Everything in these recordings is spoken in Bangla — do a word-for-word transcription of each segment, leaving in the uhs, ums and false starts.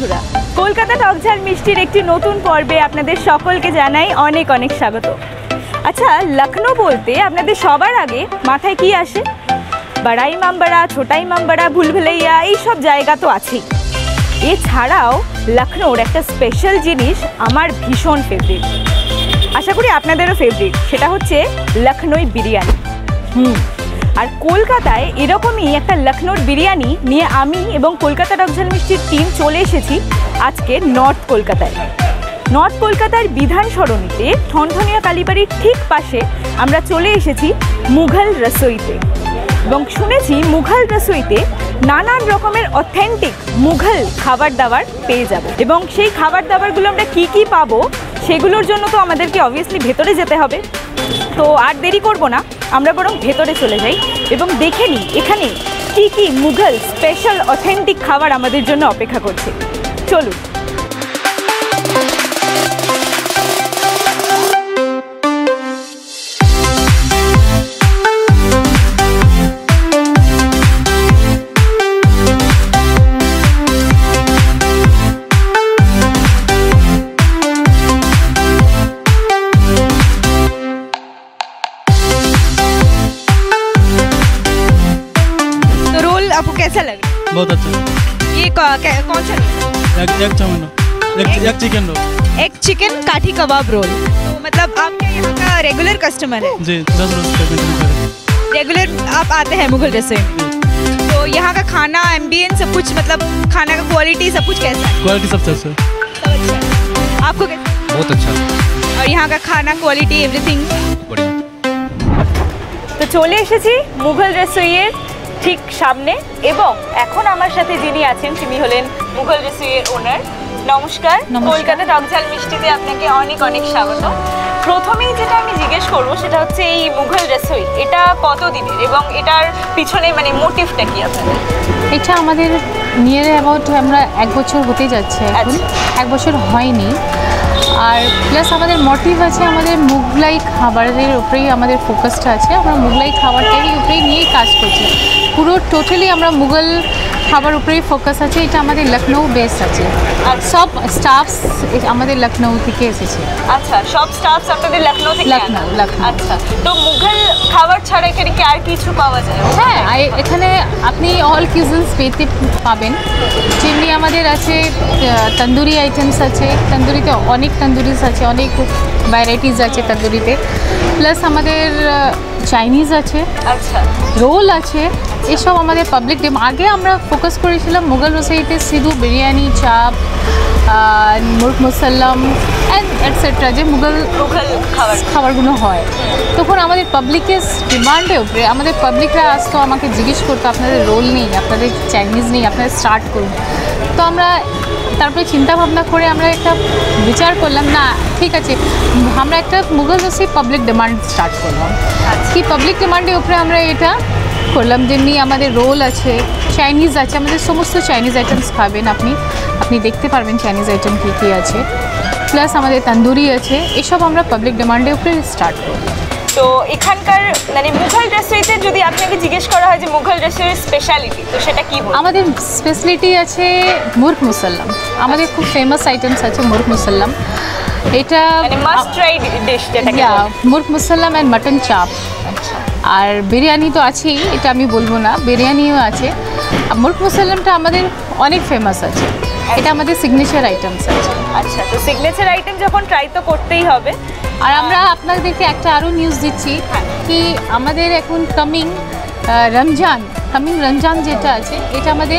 বন্ধুরা, কলকাতা টক ঝাল মিষ্টির একটি নতুন পর্বে আপনাদের সকলকে জানাই অনেক অনেক স্বাগত। আচ্ছা, লখনৌ বলতে আপনাদের সবার আগে মাথায় কি আসে? বড়া ইমাম বাড়া, ছোটা ইমাম বাড়া, ভুলভুলাইয়া, এইসব জায়গা তো আছেই। এছাড়াও লখনৌর একটা স্পেশাল জিনিস আমার ভীষণ ফেভারিট, আশা করি আপনাদেরও ফেভারিট, সেটা হচ্ছে লখনৌই বিরিয়ানি। হুম আর কলকাতায় এরকমই একটা লখনৌর বিরিয়ানি নিয়ে আমি এবং কলকাতা টক ঝাল মিষ্টির টিম চলে এসেছি আজকে নর্থ কলকাতায়। নর্থ কলকাতার বিধান সরণিতে ঠনঠনিয়া কালীবাড়ির ঠিক পাশে আমরা চলে এসেছি মুঘল রসোইতে, এবং শুনেছি মুঘল রসোইতে নানান রকমের অথেন্টিক মুঘল খাবার দাবার পেয়ে যাব, এবং সেই খাবার দাবারগুলো আমরা কী কী পাবো সেগুলোর জন্য তো আমাদেরকে অবভিয়াসলি ভেতরে যেতে হবে। তো আর দেরি করব না, আমরা বরং ভেতরে চলে যাই এবং দেখে নিই এখানে কী কী মুঘল স্পেশাল অথেন্টিক খাবার আমাদের জন্য অপেক্ষা করছে। চলুন। कैसा लग रहा है? बहुत अच्छा। ये कौन सा? एक एक चाउमीन, एक एक चिकन रोल, एक चिकन काठी कबाब रोल। तो मतलब आप क्या यहाँ का रेगुलर कस्टमर है? जी, दस रोज का रेगुलर आप आते हैं मुगल रसोई में। तो यहाँ का खाना, एम्बियंस, सब कुछ, मतलब खाना का क्वालिटी सब कुछ कैसा है? क्वालिटी सब अच्छा है। आपको कैसा? बहुत अच्छा। और यहाँ का खाना क्वालिटी एवरीथिंग बढ़िया। তো চলে এসেছি মুঘল রসোইয়ের ঠিক সামনে, এবং এখন আমার সাথে যিনি আছেন তিনি হলেন মুঘল রসোইয়ের ওনার। নমস্কার, কলকাতা টক ঝাল মিষ্টিতে আপনাকে অনেক অনেক স্বাগত। প্রথমেই যেটা আমি জিজ্ঞেস করবো সেটা হচ্ছে এই মুঘল রসোই এটা কত দিনের, এবং এটার পিছনে মানে মোটিভটা কি আপনাদের? এটা আমাদের নিয়ার অ্যাবাউট আমরা এক বছর হতে যাচ্ছে এখন, এক বছর হয়নি। আর প্লাস আমাদের মোটিভ আছে আমাদের মুঘলাই খাবারের উপরেই আমাদের ফোকাসটা আছে, আমরা মুঘলাই খাবারটারই উপরেই নিয়েই কাজ করছি। পুরো টোটালি আমরা মুঘল খাবার উপরেই ফোকাস আছে, এটা আমাদের লখনৌ বেস আছে। আর সব স্টাফস আমাদের লখনৌ থেকে এসেছে। আচ্ছা, সব স্টাফস আপনাদের লখনৌ থেকে? লখনৌ লখনৌ আচ্ছা, তো মুঘল খাবার ছাড়া এখানে কি আর কিছু পাওয়া যায়? হ্যাঁ, এখানে আপনি অল কিউজিনস পেতে পাবেন, যেমনি আমাদের আছে তন্দুরি আইটেমস আছে, তন্দুরিতে অনেক তন্দুরিস আছে, অনেক ভ্যারাইটিস আছে তন্দুরিতে, প্লাস আমাদের চাইনিজ আছে, আচ্ছা রোল আছে, এসব আমাদের পাবলিক ডে। আগে আমরা ফোকাস করেছিলাম মুঘল রসোইতে শুধু বিরিয়ানি, চাপ, মুর্গ মুসাল্লাম অ্যান্ড এটসেট্রা, যে মুঘল খাবার খাবারগুলো হয়। তখন আমাদের পাবলিকের ডিমান্ডের উপরে আমাদের পাবলিকরা আসতো, আমাকে জিজ্ঞেস করতো আপনাদের রোল নেই, আপনাদের চাইনিজ নেই, আপনারা স্টার্ট করুন। তো আমরা তারপরে চিন্তা ভাবনা করে আমরা একটা বিচার করলাম, না ঠিক আছে, আমরা একটা Mughal Rasoi public demand start করলাম। কি পাবলিক ডিমান্ডের উপরে আমরা এটা করলাম, যেমনি আমাদের রোল আছে, চাইনিজ আছে, আমাদের সমস্ত চাইনিজ আইটেমস খাবেন আপনি, আপনি দেখতে পারবেন চাইনিজ আইটেম কী কী আছে, প্লাস আমাদের তন্দুরি আছে, এসব আমরা পাবলিক ডিমান্ডের উপরে স্টার্ট করলাম। তো এখানকার মানে মুঘল রসোইতে যদি আপনাকে জিজ্ঞেস করা হয় যে মুঘল রসোইয়ের স্পেশালিটি, তো সেটা কি বলবেন? আমাদের স্পেশালিটি আছে মুর্গ মুসাল্লাম, আমাদের খুব ফেমাস আইটেমস আছে মুর্গ মুসাল্লাম, এটা মানে মাস্ট ট্রাই ডিশ যেটা। মুর্গ মুসাল্লাম অ্যান্ড মাটন চাপ, আর বিরিয়ানি তো আছেই, এটা আমি বলবো না, বিরিয়ানিও আছে। মুর্গ মুসাল্লামটা আমাদের অনেক ফেমাস আছে, এটা আমাদের সিগনেচার আইটেমস আছে। আচ্ছা, তো সিগনেচার আইটেম যখন ট্রাই তো করতেই হবে। আর আমরা আপনাদেরকে একটা আরও নিউজ দিচ্ছি কি আমাদের এখন কামিং রমজান কামিং রমজান যেটা আছে, এটা আমাদের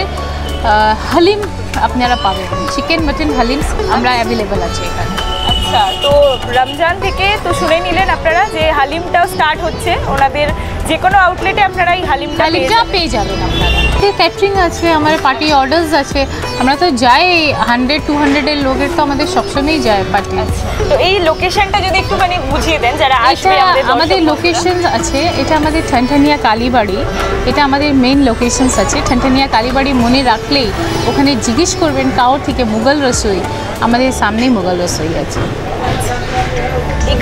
হালিম আপনারা পাবেন, চিকেন মাটন হালিম আমরা অ্যাভেলেবেল আছে এখানে। আচ্ছা, তো রমজান থেকে তো শুনে নিলেন আপনারা যে হালিমটাও স্টার্ট হচ্ছে ওনাদের, যে কোনো আউটলেটে আপনারা এই হালিমটা হালিমটা পেয়ে যাবেন আপনারা। ক্যাটারিং আছে, আমার পার্টি অর্ডার্স আছে, আমরা তো যাই হান্ড্রেড টু হান্ড্রেডের লোকের তো আমাদের সবসময়ই যায় পার্টি। তো এই লোকেশনটা যদি একটুখানি বুঝিয়ে দেন যারা আসবে। আমাদের লোকেশন আছে, এটা আমাদের ঠনঠনিয়া কালীবাড়ি, এটা আমাদের মেইন লোকেশনস আছে। ঠনঠনিয়া কালীবাড়ি মনে রাখলেই ওখানে জিজ্ঞেস করবেন কাউর থেকে মুঘল রসোই, আমাদের সামনেই মুঘল রসোই আছে। এখানে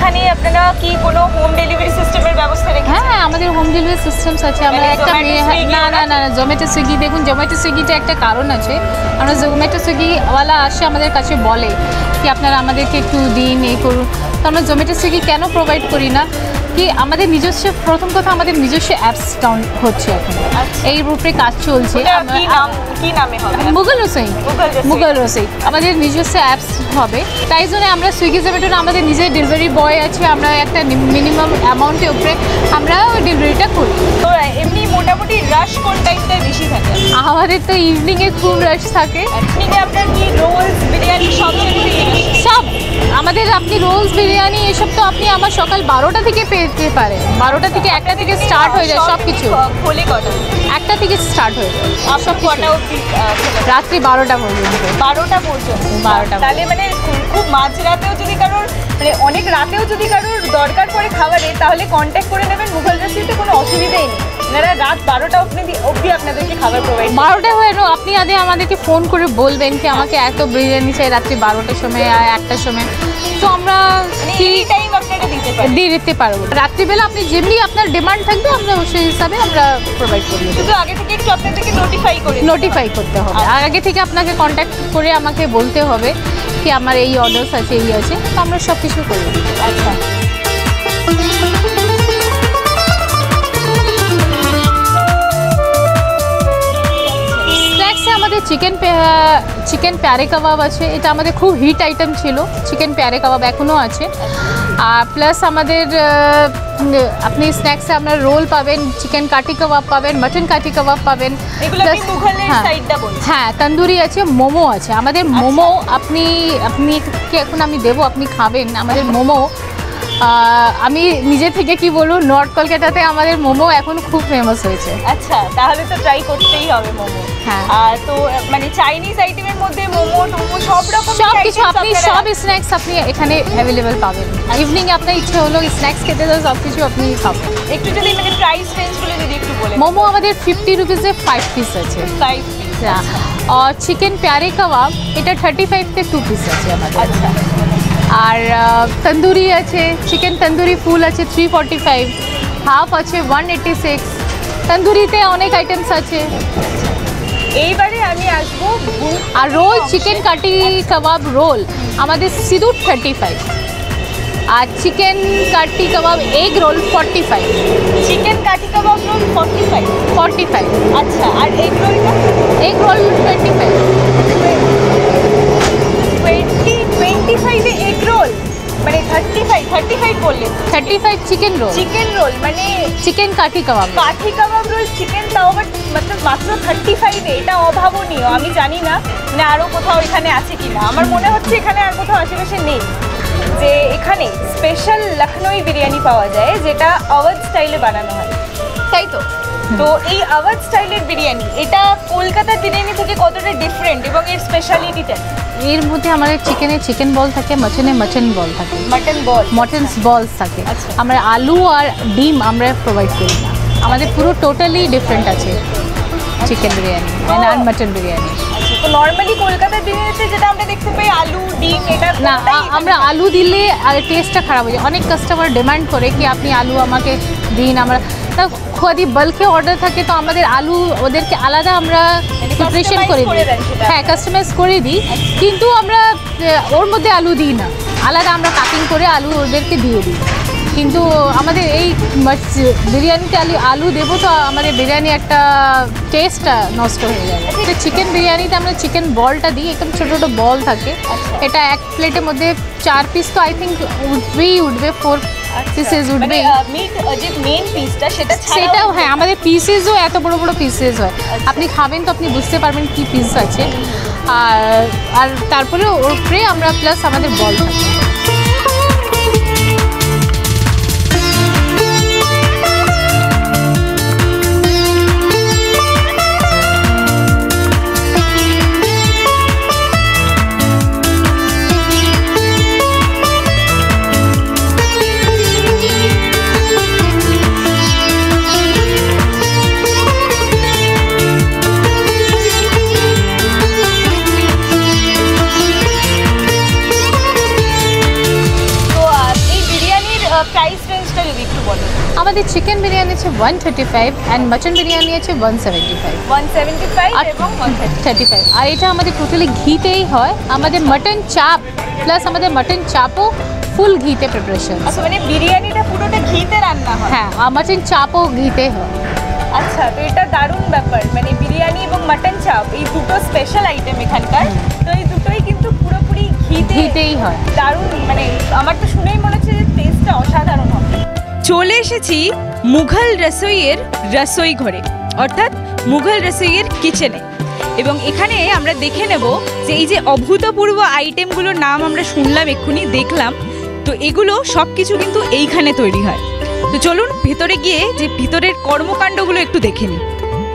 আপনারা কি কোনো হোম ডেলিভারি সিস্টেমের ব্যবস্থা রেখেছেন? হ্যাঁ, আমাদের হোম ডেলিভারি সিস্টেমস আছে। আমরা মানে একটা Zomato, মেয়ে- Swiggy না না না জোম্যাটো সুইগি, দেখুন জোম্যাটো সুইগিটা একটা কারণ আছে। আমরা জোম্যাটো সুইগিওয়ালা আসে আমাদের কাছে বলে কি আপনারা আমাদেরকে একটু দিন এ করুন, তো আমরা জোম্যাটো সুইগি কেন প্রোভাইড করি না কি আমাদের নিজস্ব, প্রথম কথা আমাদের নিজস্ব অ্যাপস ডাউন হচ্ছে এখন, এই উপরে কাজ চলছে। ওটা আমরা- কি নাম কি নামে হবে? মুঘল রসই, মুঘল রসই। মুঘল রসই আমাদের নিজস্ব অ্যাপস হবে। তাই জন্য আমরা সুইগি জোম্যাটোর আমাদের নিজের ডেলিভারি বয় আছে, আমরা একটা মিনিমাম অ্যামাউন্টের উপরে আমরা ডেলিভারিটা করি। তো এমনি মোটামুটি রাশ কোন টাইমটায় বেশি থাকে? আমাদের তো ইভিনিংয়ে খুব রাশ থাকে। এমনিতে আপনার কি রোলস বিরিয়ানি সব সব আমাদের, আপনি রোলস বিরিয়ানি এসব তো আপনি আমার সকাল বারোটা থেকে পেতে পারেন, বারোটা থেকে একটা থেকে স্টার্ট হয়ে যায় সব কিছু। খোলে কটা? একটা থেকে স্টার্ট হয়ে যায় সব কটা অবধি? রাত্রি বারোটা পর্যন্ত। বারোটা পর্যন্ত? বারোটা তাহলে মানে খুব- খুব মাঝরাতেও যদি কারোর মানে অনেক রাতেও যদি কারোর দরকার পড়ে খাবারে, তাহলে কন্ট্যাক্ট করে নেবেন মুঘল রসইতে, কোনো অসুবিধাই নেই। আপনারা রাত বারোটা অবধি অবধি আপনাদেরকে খাবার প্রোভাইড। বারোটা হয়ে নো আপনি আগে আমাদেরকে ফোন করে বলবেন কি আমাকে এত বিরিয়ানি চাই রাত্রি বারোটার সময় আর একটার সময়, তো আমরা এনি টাইম আপনারা দিতে পারেন। দিয়ে দিতে পারবো। রাত্রিবেলা আপনি যেমনি আপনার ডিমান্ড থাকবে আমরা সেই হিসাবে আমরা প্রোভাইড করবো। শুধু আগে থেকে একটু আপনাদেরকে নোটিফাই করে নোটিফাই করতে হবে, আর আগে থেকে আপনাকে কন্ট্যাক্ট করে আমাকে বলতে হবে কি আমার এই অর্ডার্স আছে, এই আছে, তো আমরা সব কিছু করি। আচ্ছা, স্ন্যাক্সে আমাদের চিকেন চিকেন প্যারে কাবাব আছে, এটা আমাদের খুব হিট আইটেম ছিল। চিকেন প্যারে কাবাব এখনও আছে। আর প্লাস আমাদের আপনি স্ন্যাক্সে আপনার রোল পাবেন, চিকেন কাঠি কাবাব পাবেন, মাটন কাঠি কাবাব পাবেন। এগুলো আপনি মুঘলের হ্যাঁ সাইডটা বলছেন? হ্যাঁ, তন্দুরি আছে, মোমো আছে। আমাদের মোমো আপনি আপনি কি এখন আমি দেবো, আপনি খাবেন আমাদের মোমো। আমি নিজে থেকে কি বলবো, নর্থ কলকাতাতে আমাদের মোমো এখন খুব ফেমাস হয়েছে। আচ্ছা, তাহলে তো ট্রাই করতেই হবে মোমো। হ্যাঁ, আর তো মানে চাইনিজ আইটেমের মধ্যে মোমো টোমো সব রকম সব কিছু আপনি সব স্ন্যাক্স আপনি এখানে অ্যাভেলেবেল পাবেন। ইভিনিং আপনার ইচ্ছে হলো স্ন্যাক্স খেতে, তো সব কিছু আপনি খাবেন। একটু যদি মানে প্রাইস রেঞ্জগুলো যদি একটু বলেন। মোমো আমাদের ফিফটি রুপিসে ফাইভ পিস আছে। Five piece? আর চিকেন প্যারে কাবাব এটা থার্টি ফাইভতে টু পিস আছে আমাদের। আচ্ছা। আর তন্দুরি আছে, চিকেন তন্দুরি ফুল আছে থ্রি ফর্টি ফাইভ, হাফ আছে ওয়ান এইটি সিক্স। তন্দুরিতে অনেক আইটেমস আছে। এইবারে আমি আসবো। আর রোল চিকেন কাটি কাবাব রোল আমাদের শুধু থার্টি ফাইভ, আর চিকেন কাটি কাবাব egg roll forty five. Chicken কাঠি কাবাব roll forty five? Forty five. আচ্ছা, আর এগ রোলটা? Egg roll twenty five. Twenty twenty ফাইভে এগ রোল মানে থার্টি ফাইভ থার্টি ফাইভ বললেন? Thirty five chicken roll. Chicken roll মানে চিকেন কাঠি কাবাব। কাঠি কাবাব রোল চিকেন, তাও আবার মানে মাত্র থার্টি ফাইভে? এটা অভাবনীয়। আমি জানি না মানে আরও কোথাও এখানে আছে কি না, আমার মনে হচ্ছে এখানে আর কোথাও আশেপাশে নেই। যে এখানে স্পেশাল লখনৌই বিরিয়ানি পাওয়া যায়, যেটা আওয়াজ স্টাইলে বানানো হয়, তাই তো? তো এই আওয়াজ স্টাইলের বিরিয়ানি এটা কলকাতার বিরিয়ানি থেকে কতটা ডিফারেন্ট এবং এর স্পেশালিটিটা? এর মধ্যে আমাদের চিকেনে চিকেন বল থাকে, মাটনে মাটন বল থাকে, মাটন বল, মটন বলস থাকে। আচ্ছা। আমরা আলু আর ডিম আমরা প্রোভাইড করি না, আমাদের পুরো টোটালি ডিফারেন্ট আছে চিকেন বিরিয়ানি আর মাটন বিরিয়ানি। আচ্ছা, তো নর্মালি কলকাতার বিরিয়ানিতে যেটা আমরা দেখতে পাই আলু ডিম, এটা না, আমরা আলু দিলে আর টেস্টটা খারাপ হয়ে যায়। অনেক কাস্টমার ডিমান্ড করে কি আপনি আলু আমাকে দিন, আমরা তা খুবই বাল্কে অর্ডার থাকে, তো আমাদের আলু ওদেরকে আলাদা আমরা প্রিপারেশন করে দিই। হ্যাঁ, কাস্টমাইজ করে দিই, কিন্তু আমরা ওর মধ্যে আলু দিই না, আলাদা আমরা কাটিং করে আলু ওদেরকে দিয়ে দিই। কিন্তু আমাদের এই বিরিয়ানিতে আলু আলু দেবো তো আমাদের বিরিয়ানি একটা টেস্টটা নষ্ট হয়ে যায়। এটা চিকেন বিরিয়ানিতে আমরা চিকেন বলটা দিই, একদম ছোটো ছোটো বল থাকে। এটা এক প্লেটের মধ্যে চার পিস তো আই থিঙ্ক উঠবেই উঠবে, ফোর পিসেস উঠবে। মিট যে মেন পিসটা সেটা সেটাও হ্যাঁ, আমাদের পিসেসও এত বড় বড় পিসেস হয়। আপনি খাবেন তো আপনি বুঝতে পারবেন কি পিস আছে। আর আর তারপরে ওর উপরে আমরা প্লাস আমাদের বল থাকে। প্রাইস রেঞ্জটা যদি একটু বলো। আমাদের চিকেন বিরিয়ানি আছে one thirty five and mutton biryani আছে one seventy five one seventy five এবং ওয়ান থার্টি ফাইভ আর এটা আমাদের টোটালি ঘিতেই হয়। আমাদের মাটন চাপ প্লাস আমাদের মাটন চাপও ফুল ঘিতে প্রিপারেশন। আচ্ছা মানে বিরিয়ানিটা পুরোটা ঘিতে রান্না হয়? হ্যাঁ, আর মাটন চাপও ঘিতে হয়। আচ্ছা, তো এটা দারুণ ব্যাপার, মানে বিরিয়ানি এবং মাটন চাপ এই দুটো স্পেশাল আইটেম এখানকার, তো এই দুটোই কিন্তু পুরোপুরি ঘিতে ঘিতেই হয়। দারুণ, মানে আমার তো শুনেই মনে হচ্ছে যে টেস্টটা অসাধারণ হবে। চলে এসেছি মুঘল রসইয়ের রসই ঘরে, অর্থাৎ মুঘল রসইয়ের কিচেনে, এবং এখানে আমরা দেখে নেব যে এই যে অভূতপূর্ব আইটেমগুলোর নাম আমরা শুনলাম এক্ষুনি দেখলাম, তো এগুলো সব কিছু কিন্তু এইখানে তৈরি হয়। তো চলুন ভেতরে গিয়ে যে ভিতরের কর্মকাণ্ডগুলো একটু দেখে নিই।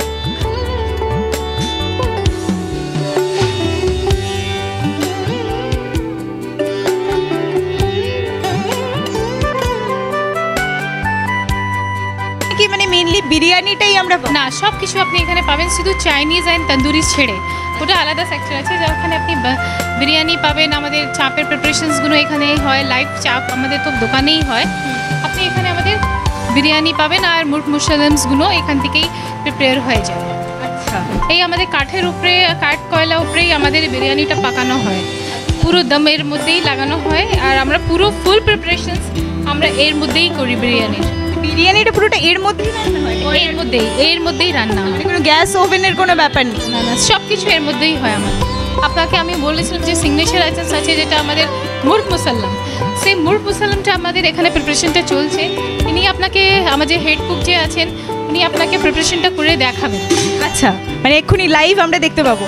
কি মানে মেইনলি বিরিয়ানিটাই আমরা না, সব কিছু আপনি এখানে পাবেন, শুধু চাইনিজ অ্যান্ড তন্দুরি ছেড়ে ওটা আলাদা সেক্টর আছে যেখানে আপনি বিরিয়ানি পাবেন। আমাদের চাপের প্রিপারেশনসগুলো এখানেই হয়, লাইভ চাপ আমাদের তো দোকানেই হয়। আপনি এখানে আমাদের বিরিয়ানি পাবেন আর মুর্গ মুসাল্লামসগুলো এখান থেকেই প্রিপেয়ার হয়ে যায়। আচ্ছা, এই আমাদের কাঠের উপরে, কাঠ কয়লা উপরেই আমাদের বিরিয়ানিটা পাকানো হয়, পুরো দমের মধ্যেই লাগানো হয়, আর আমরা পুরো ফুল প্রিপারেশনস আমরা এর মধ্যেই করি। বিরিয়ানির বিরিয়ানিটা পুরোটা এর মধ্যেই রান্না হয়? এর মধ্যেই এর মধ্যেই রান্না হয়, কোনো গ্যাস ওভেনের কোনো ব্যাপার নেই? না না, সব কিছু এর মধ্যেই হয় আমাদের। আপনাকে আমি বলেছিলাম যে সিগনেচার আইটেমস আছে যেটা আমাদের মুর্গ মুসাল্লাম, সেই মুর্গ মুসাল্লামটা আমাদের এখানে প্রিপারেশনটা চলছে। ইনি আপনাকে, আমাদের হেড কুক যে আছেন উনি আপনাকে প্রিপারেশনটা করে দেখাবেন। আচ্ছা, মানে এক্ষুনি লাইভ আমরা দেখতে পাবো।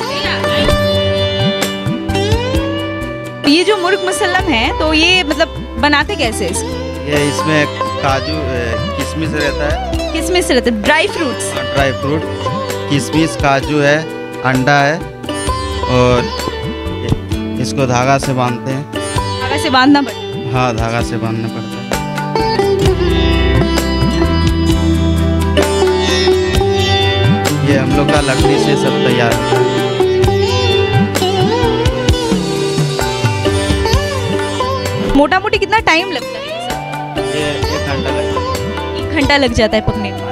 ये जो मुर्ग मुसल्लम है तो ये मतलब बनाते कैसे इसको? ये इसमें काजू किशमिश रहता है, किसमें से रहते? Dry fruits? ड्राई फ्रूट, किशमिश, काजू है, अंडा है, और इसको धागा से बांधते हैं। धागा से बांधना पड़ता है? हाँ, धागा से बांधना पड़ता है। ये हम लोग का लकड़ी से सब तैयार होता है। मोटा मोटी कितना टाइम लगता है ये सब? ये एक घंटा लगता है। एक घंटा लग जाता है पकने में।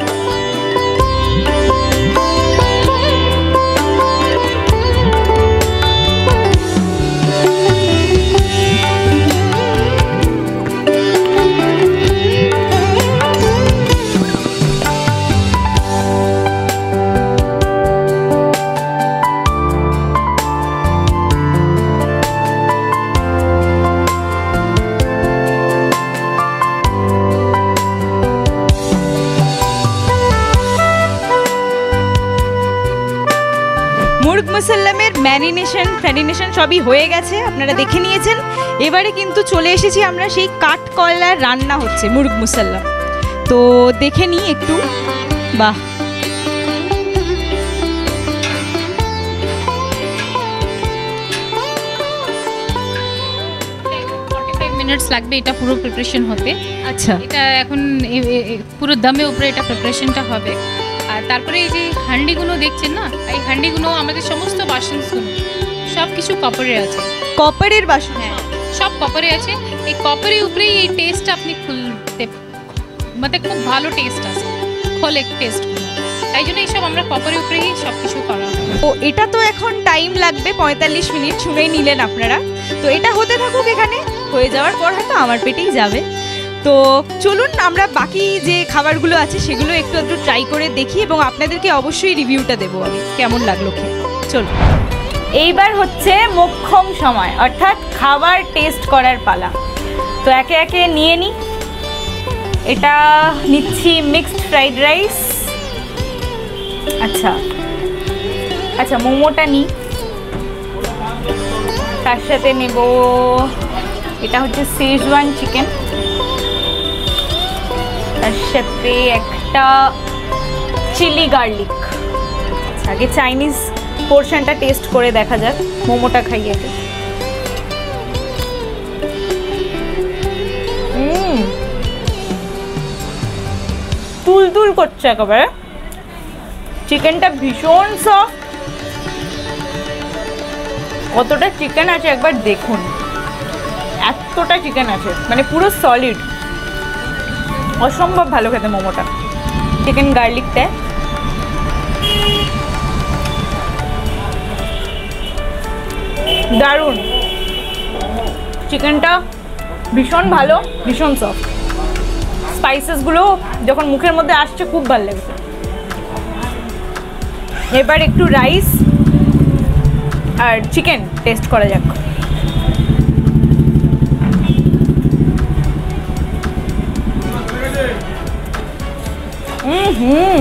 মুর্গ মুসাল্লামের ম্যারিনেশন ফ্যারিনেশন সবই হয়ে গেছে, আপনারা দেখে নিয়েছেন। এবারে কিন্তু চলে এসেছি আমরা সেই কাঠ কয়লার রান্না হচ্ছে মুর্গ মুসাল্লাম, তো দেখে নিই একটু। বাহ, ফর্টি ফাইভ মিনিটস লাগবে এটা পুরো প্রিপারেশন হতে। আচ্ছা, এটা এখন এ- এ- এ- পুরো দমে উপরে এটা প্রিপারেশনটা হবে। আর তারপরে এই যে হান্ডিগুলো দেখছেন না, এই হান্ডিগুলো আমাদের সমস্ত বাসনগুলো সব কিছু কপারের আছে। কপারের বাসন? হ্যাঁ, সব কপারে আছে। এই কপারের উপরেই এই টেস্টটা আপনি খুলতে, মানে খুব ভালো টেস্ট আছে, খোলে টেস্ট। তাই জন্য এইসব আমরা কপারের উপরেই সব কিছু করা হয়। তো এটা তো এখন টাইম লাগবে পঁয়তাল্লিশ মিনিট, শুনেই নিলেন আপনারা। তো এটা হতে থাকুক, এখানে হয়ে যাওয়ার পর হয়তো আমার পেটেই যাবে। তো চলুন আমরা বাকি যে খাবারগুলো আছে সেগুলো একটু একটু ট্রাই করে দেখি, এবং আপনাদেরকে অবশ্যই রিভিউটা দেবো আমি কেমন লাগলো খেয়ে। চলুন, এইবার হচ্ছে মোক্ষম সময়, অর্থাৎ খাবার টেস্ট করার পালা। তো একে একে নিয়ে নিই। এটা নিচ্ছি মিক্সড ফ্রাইড রাইস। আচ্ছা আচ্ছা, মোমোটা নিই, তার সাথে নেব এটা হচ্ছে শেজওয়ান চিকেন, তার সাথে একটা চিলি গার্লিক। আচ্ছা, আগে চাইনিজ পোর্শনটা টেস্ট করে দেখা যাক, মোমোটা খাইয়ে। হুম, তুল তুল করছে একেবারে, চিকেনটা ভীষণ সফট। কতটা চিকেন আছে একবার দেখুন, এতটা চিকেন আছে, মানে পুরো সলিড। অসম্ভব ভালো খেতে মোমোটা। চিকেন গার্লিকটা দারুণ, চিকেনটা ভীষণ ভালো, ভীষণ সফট, স্পাইসেসগুলো যখন মুখের মধ্যে আসছে খুব ভালো লেগেছে। এবার একটু রাইস আর চিকেন টেস্ট করা যাক। হুম হুম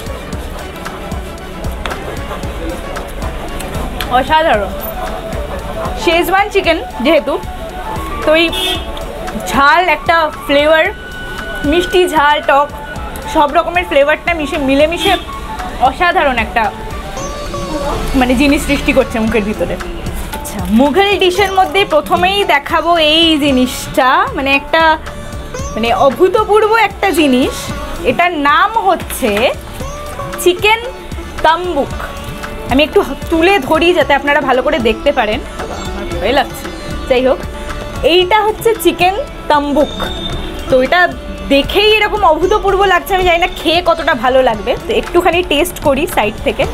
অসাধারণ। শেজওয়ান চিকেন যেহেতু, তো এই ঝাল একটা ফ্লেভার, মিষ্টি ঝাল টক সব রকমের ফ্লেভারটা মিশে মিলেমিশে অসাধারণ একটা মানে জিনিস সৃষ্টি করছে মুখের ভিতরে। আচ্ছা, মুঘল ডিশের মধ্যে প্রথমেই দেখাবো এই জিনিসটা, মানে একটা মানে অভূতপূর্ব একটা জিনিস। এটার নাম হচ্ছে চিকেন তাম্বুক। আমি একটু তুলে ধরি যাতে আপনারা ভালো করে দেখতে পারেন, আমার ভয় লাগছে। যাই হোক, এইটা হচ্ছে চিকেন তাম্বুক। তো এটা দেখেই এরকম অভূতপূর্ব লাগছে, আমি জানি না খেয়ে কতটা ভালো লাগবে। তো একটুখানি টেস্ট করি সাইড থেকে।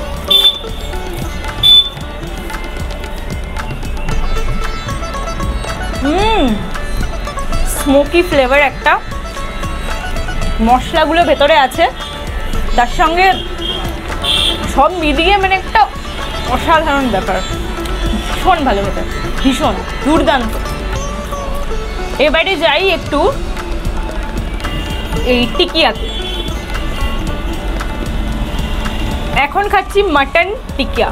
হুম স্মোকি ফ্লেভার একটা, মশলাগুলো ভেতরে আছে, তার সঙ্গে সব মিলিয়ে মানে একটা অসাধারণ ব্যাপার, ভীষণ ভালো খেতে, ভীষণ দুর্দান্ত। এবারে যাই একটু এই টিকিয়াতে। এখন খাচ্ছি মাটন টিকিয়া।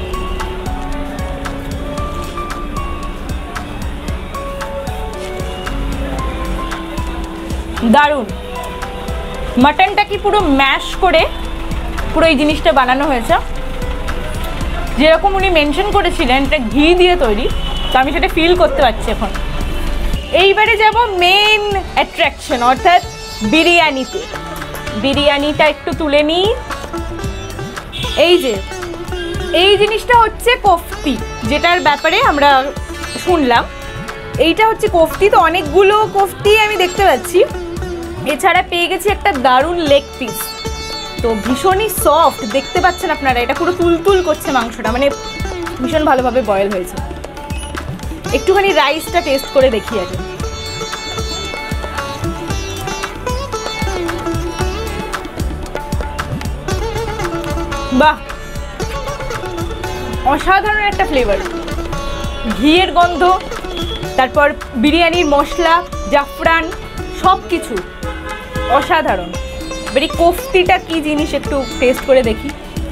দারুণ। মাটনটা কি পুরো ম্যাশ করে পুরো এই জিনিসটা বানানো হয়েছে, যেরকম উনি মেনশন করেছিলেন এটা ঘি দিয়ে তৈরি, তো আমি সেটা ফিল করতে পারছি এখন। এইবারে যাব মেন অ্যাট্রাকশন অর্থাৎ বিরিয়ানিতে। বিরিয়ানিটা একটু তুলে নিই। এই যে এই জিনিসটা হচ্ছে কোফতি, যেটার ব্যাপারে আমরা শুনলাম। এইটা হচ্ছে কোফতি, তো অনেকগুলো কোফতি আমি দেখতে পাচ্ছি। এছাড়া পেয়ে গেছি একটা দারুণ লেগ পিস, তো ভীষণই সফট, দেখতে পাচ্ছেন আপনারা, এটা পুরো তুলতুল করছে মাংসটা, মানে ভীষণ ভালোভাবে বয়েল হয়েছে। একটুখানি রাইসটা টেস্ট করে দেখি আগে। বাহ, অসাধারণ একটা ফ্লেভার, ঘিয়ের গন্ধ, তারপর বিরিয়ানির মশলা, জাফরান, সব কিছু অসাধারণ। এবার এই কোফতিটা কি জিনিস একটু টেস্ট করে দেখি।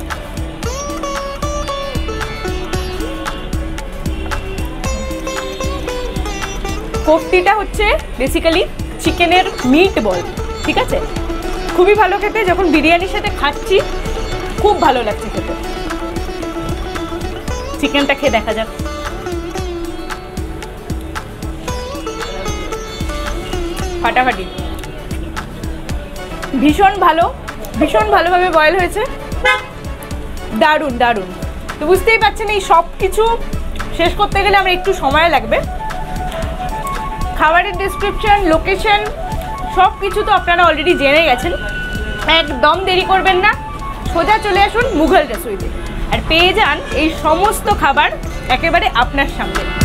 কোফতিটা হচ্ছে বেসিক্যালি চিকেনের মিট বল, ঠিক আছে? খুবই ভালো খেতে, যখন বিরিয়ানির সাথে খাচ্ছি খুব ভালো লাগছে খেতে। চিকেনটা খেয়ে দেখা যাক। ফাটাফাটি, ভীষণ ভালো, ভীষণ ভালোভাবে বয়েল হয়েছে, দারুণ দারুণ। তো বুঝতেই পারছেন এই সব কিছু শেষ করতে গেলে আমার একটু সময় লাগবে। খাবারের ডেসক্রিপশন, লোকেশন সব কিছু তো আপনারা অলরেডি জেনে গেছেন। একদম দেরি করবেন না, সোজা চলে আসুন মুঘল রসোইতে আর পেয়ে যান এই সমস্ত খাবার একেবারে আপনার সামনে।